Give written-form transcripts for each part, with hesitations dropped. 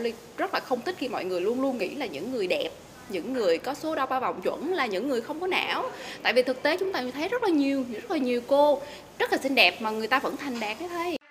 Ellie rất là không thích khi mọi người luôn luôn nghĩ là những người đẹp, những người có số đo ba vòng chuẩn là những người không có não. Tại vì thực tế chúng ta thấy rất là nhiều cô rất là xinh đẹp mà người ta vẫn thành đạt thế thôi.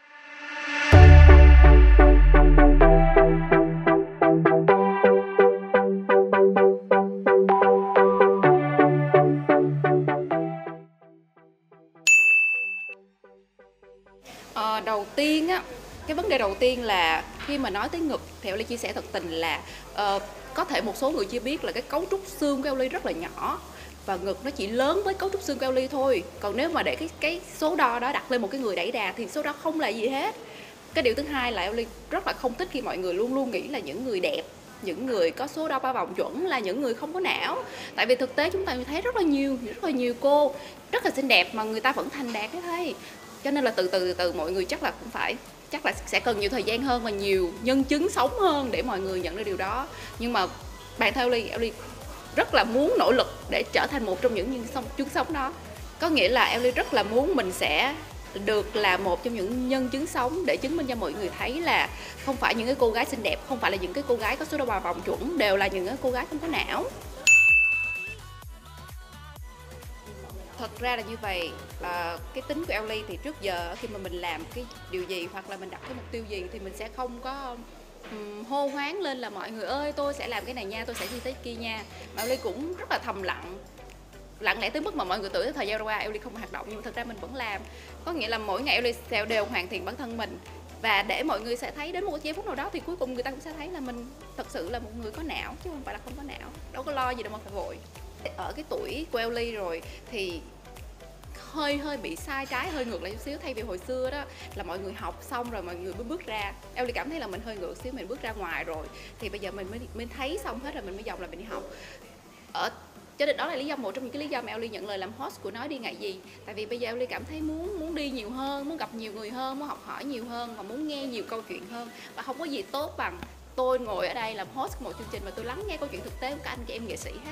Đầu tiên á, cái vấn đề đầu tiên là khi mà nói tới ngực thì Ellie chia sẻ thật tình là có thể một số người chưa biết là cái cấu trúc xương của Ellie rất là nhỏ và ngực nó chỉ lớn với cấu trúc xương của Ellie thôi. Còn nếu mà để cái số đo đó đặt lên một cái người đẩy đà thì số đó không là gì hết. Cái điều thứ hai là Ellie rất là không thích khi mọi người luôn luôn nghĩ là những người đẹp, những người có số đo ba vòng chuẩn là những người không có não. Tại vì thực tế chúng ta thấy rất là nhiều cô rất là xinh đẹp mà người ta vẫn thành đạt thế thôi. Cho nên là từ từ mọi người chắc là sẽ cần nhiều thời gian hơn và nhiều nhân chứng sống hơn để mọi người nhận ra điều đó. Nhưng mà bản thân Ellie rất là muốn nỗ lực để trở thành một trong những chứng sống đó. Có nghĩa là Ellie rất là muốn mình sẽ được là một trong những nhân chứng sống để chứng minh cho mọi người thấy là không phải những cái cô gái xinh đẹp, không phải là những cái cô gái có số đo ba vòng chuẩn đều là những cái cô gái không có não. Thật ra là như vậy, cái tính của Ellie thì trước giờ khi mà mình làm cái điều gì hoặc là mình đặt cái mục tiêu gì thì mình sẽ không có hô hoáng lên là mọi người ơi tôi sẽ làm cái này nha, tôi sẽ như thế kia nha. Mà Ellie cũng rất là thầm lặng lẽ tới mức mà mọi người tưởng thời gian qua Ellie không hoạt động, nhưng mà thực ra mình vẫn làm. Có nghĩa là mỗi ngày Ellie sẽ đều hoàn thiện bản thân mình và để mọi người sẽ thấy đến một giây phút nào đó thì cuối cùng người ta cũng sẽ thấy là mình thật sự là một người có não chứ không phải là không có não. Đâu có lo gì đâu mà phải vội. Ở cái tuổi của Ellie rồi thì hơi bị sai trái, hơi ngược lại chút xíu. Thay vì hồi xưa đó là mọi người học xong rồi mọi người mới bước ra, Ellie cảm thấy là mình hơi ngược xíu, mình bước ra ngoài rồi thì bây giờ mình mới thấy xong hết rồi mình mới dòng là mình đi học. Cho nên đó là lý do, một trong những cái lý do mà Ellie nhận lời làm host của Nói Đi Ngại Gì. Tại vì bây giờ Ellie cảm thấy muốn đi nhiều hơn, muốn gặp nhiều người hơn, muốn học hỏi nhiều hơn và muốn nghe nhiều câu chuyện hơn. Và không có gì tốt bằng tôi ngồi ở đây làm host của một chương trình và tôi lắng nghe câu chuyện thực tế của các anh chị em nghệ sĩ hết.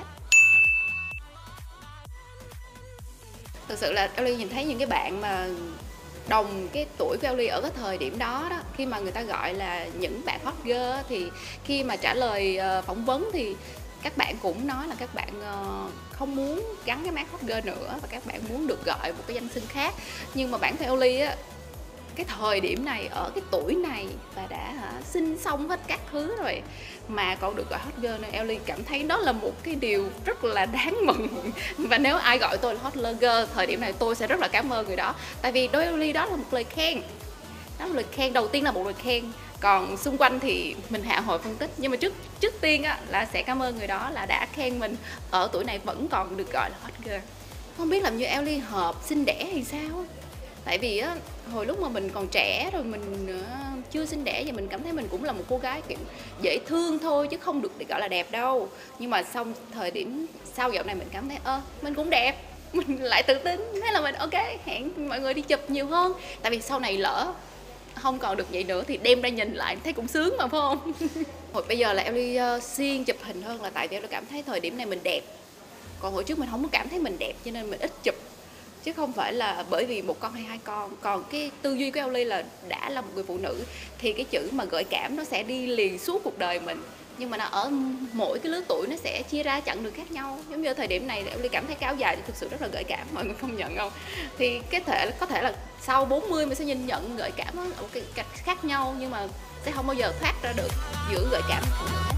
Thực sự là Ellie nhìn thấy những cái bạn mà đồng cái tuổi của Ellie ở cái thời điểm đó khi mà người ta gọi là những bạn hot girl thì khi mà trả lời phỏng vấn thì các bạn cũng nói là các bạn không muốn gắn cái mác hot girl nữa và các bạn muốn được gọi một cái danh xưng khác. Nhưng mà bản thân Ellie á, cái thời điểm này ở cái tuổi này và đã sinh xong hết các thứ rồi mà còn được gọi hot girl nên Ellie cảm thấy đó là một cái điều rất là đáng mừng. Và nếu ai gọi tôi là hot girl thời điểm này tôi sẽ rất là cảm ơn người đó. Tại vì đối với Ellie đó là một lời khen. Đó là một lời khen, đầu tiên là một lời khen. Còn xung quanh thì mình hạ hồi phân tích. Nhưng mà trước tiên á, là sẽ cảm ơn người đó là đã khen mình ở tuổi này vẫn còn được gọi là hot girl. Không biết làm như Ellie hợp sinh đẻ hay sao. Tại vì á, hồi lúc mà mình còn trẻ rồi mình chưa sinh đẻ và mình cảm thấy mình cũng là một cô gái kiểu dễ thương thôi chứ không được gọi là đẹp đâu. Nhưng mà xong thời điểm sau dạo này mình cảm thấy mình cũng đẹp, mình lại tự tin, thế là mình ok hẹn mọi người đi chụp nhiều hơn. Tại vì sau này lỡ không còn được vậy nữa thì đem ra nhìn lại thấy cũng sướng mà phải không? Hồi bây giờ là Ellie siêng chụp hình hơn là tại vì Ellie cảm thấy thời điểm này mình đẹp. Còn hồi trước mình không có cảm thấy mình đẹp cho nên mình ít chụp. Chứ không phải là bởi vì một con hay hai con. Còn cái tư duy của Ellie là đã là một người phụ nữ thì cái chữ mà gợi cảm nó sẽ đi liền suốt cuộc đời mình. Nhưng mà nó ở mỗi cái lứa tuổi nó sẽ chia ra chặng đường khác nhau. Giống như ở thời điểm này Ellie cảm thấy cái áo dài thì thực sự rất là gợi cảm, mọi người công nhận không? Thì có thể là sau 40 mình sẽ nhìn nhận gợi cảm ở một cái cách khác nhau, nhưng mà sẽ không bao giờ thoát ra được giữa gợi cảm và phụ nữ.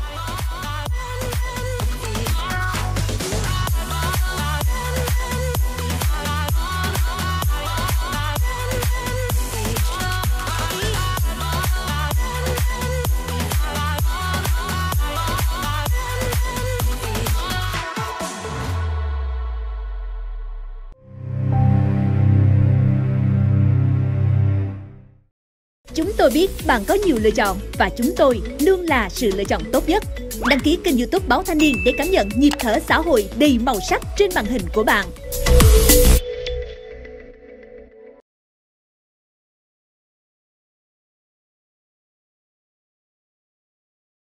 Chúng tôi biết bạn có nhiều lựa chọn và chúng tôi luôn là sự lựa chọn tốt nhất. Đăng ký kênh YouTube Báo Thanh Niên để cảm nhận nhịp thở xã hội đầy màu sắc trên màn hình của bạn.